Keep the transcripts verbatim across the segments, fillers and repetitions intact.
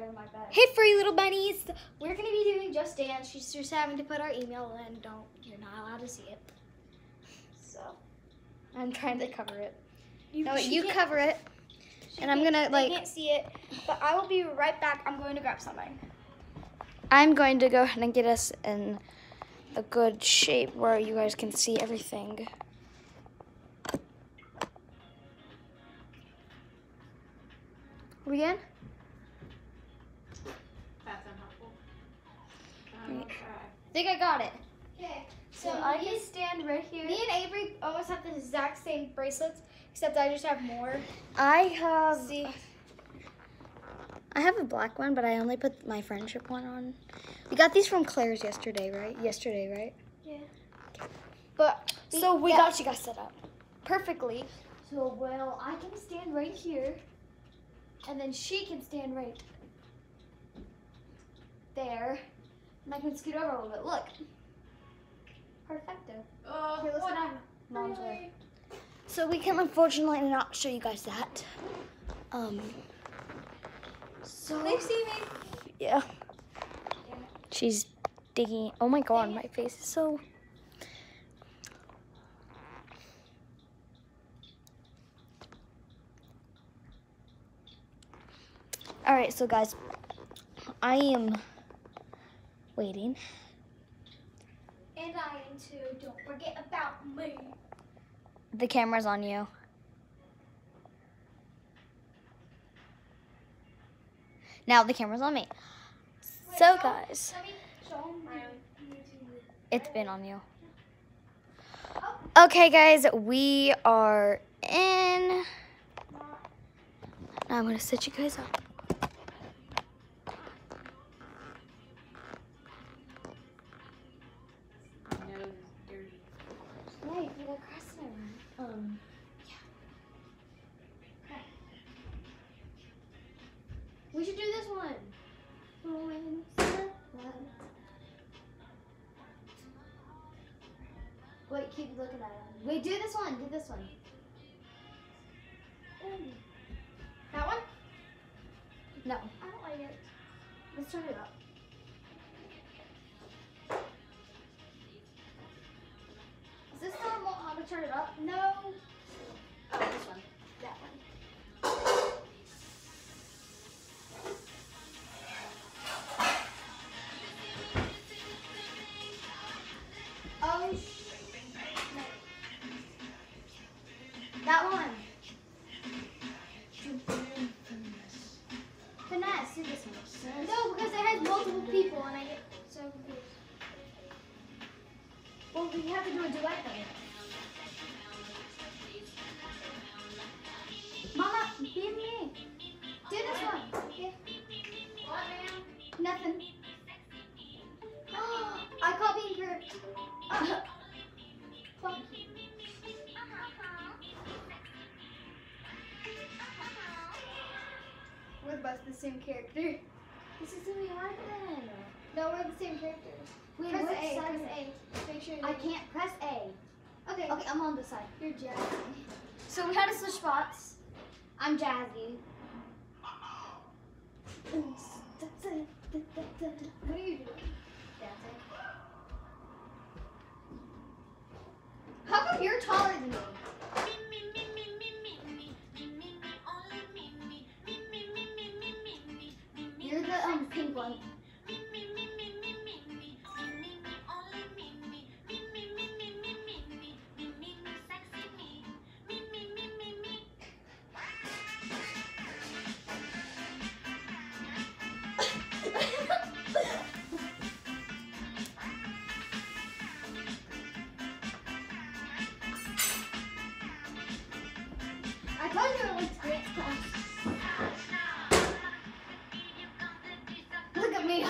under my bed. Hey, free little bunnies. We're gonna be doing Just Dance. She's just having to put our email in. Don't, you're not allowed to see it. So, I'm trying to cover it. you, No, she you can't- cover it. she And I'm can't- gonna, they like- can't see it, but I will be right back. I'm going to grab something. I'm going to go ahead and get us in a good shape where you guys can see everything. We in? That's unhelpful. Right. I think I got it. Okay, so, So I me, can stand right here. me and Avery almost have the exact same bracelets, except I just have more. I have See, I have a black one, but I only put my friendship one on. We got these from Claire's yesterday, right? Yesterday, right? yeah. But So we yeah. got you guys set up perfectly. So, well, I can stand right here, and then she can stand right there, and I can scoot over a little bit. Look. Perfecto. Oh, Here, let's what? get Mom's way. So we can unfortunately not show you guys that. Um. So They see me. yeah, she's digging. Oh my god, my face is so. All right, so guys, I am waiting. And I am too. Don't forget about me. The camera's on you. Now the camera's on me. Wait, So show- guys, Let me show 'em my YouTube. it's been on you. Oh. Okay, guys, we are in. Now I'm gonna set you guys up. My nose is dirty. Wait, we got Kristen. Um. We should do this one. Wait, keep looking at it. Wait, do this one. Do this one. That one? No. I don't like it. Let's turn it up. Is this the remote how to turn it up? No. Oh, this one. That one. Oh, sh- no. That one. Finesse, do this one. No, because it has multiple people and I get so confused. Well, we have to do a duet though. Mama, be me. Do this one. Yeah. What, ma'am? Nothing. I caught being hurt. Uh, fuck. We're both the same character. This is gonna be hard then. No, we're the same characters. Wait, Press what A, side press is- A. Make sure I you- can't press A. Okay. Okay, I'm on this side. You're Jazzy. So we had to switch spots. I'm Jazzy. What are you doing? Dancing. How come you're taller than me? You're the um pink one. I told you it was dance class. Look at me.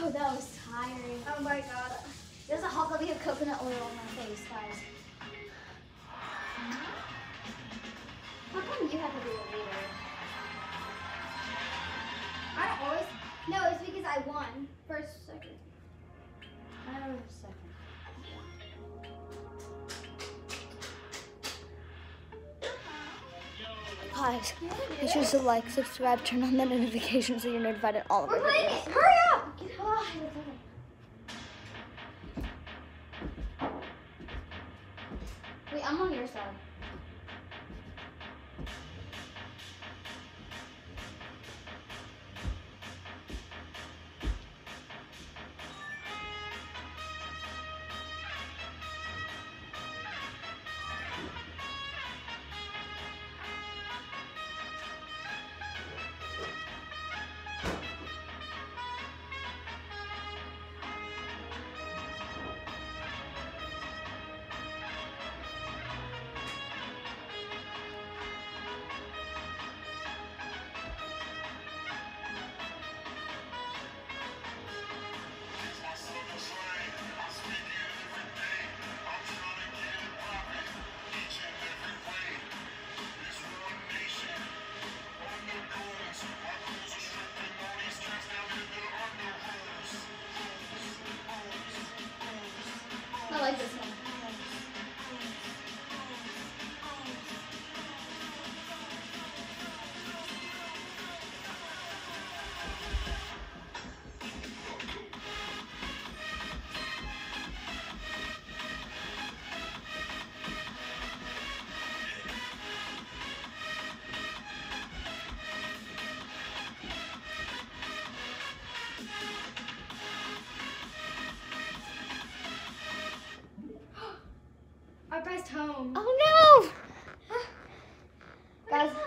Oh, that was tiring. Oh my god. There's a hot bubbly of coconut oil on my face, guys. How come you have to do it later? I don't always. No, it's because I won. First, second. I was second. Guys, make sure to like, subscribe, turn on the notifications so you're notified of all of We're our playing videos. it! Hurry up! Get oh, Wait, I'm on your side. I like this one. I pressed home. Oh no! Guys.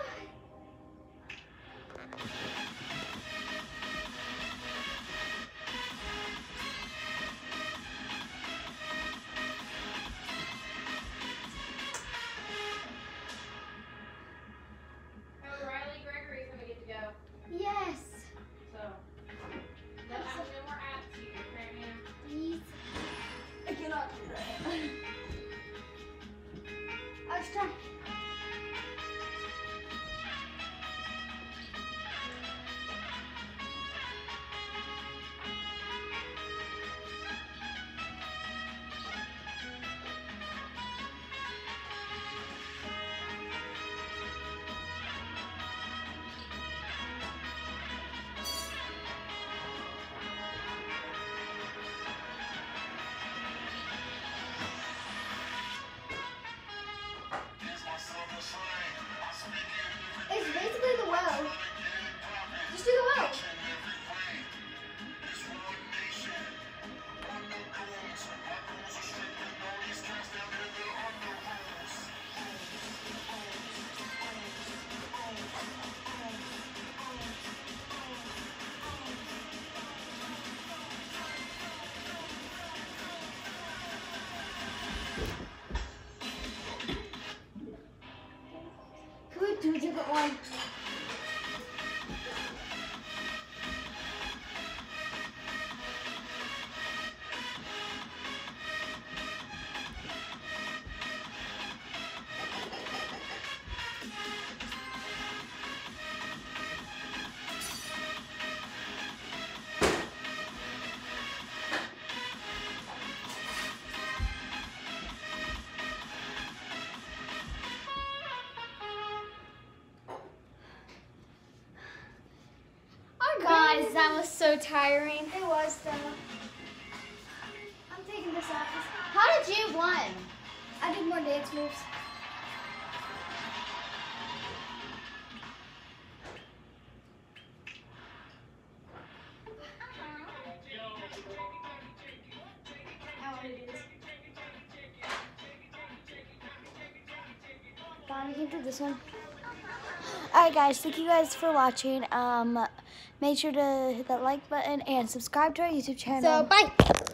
Oh, Riley Gregory's gonna get to go. Yes. So, no, no more attitude, okay, man? Please. I cannot do that. I was trying. It's basically the well. Just do the well. Can we do a different one? Guys, that was so tiring. It was though. I'm taking this off. How did you win? I did more dance moves. I want to do this. God, we can do this one. Alright guys, thank you guys for watching. Um, make sure to hit that like button and subscribe to our YouTube channel. So, bye.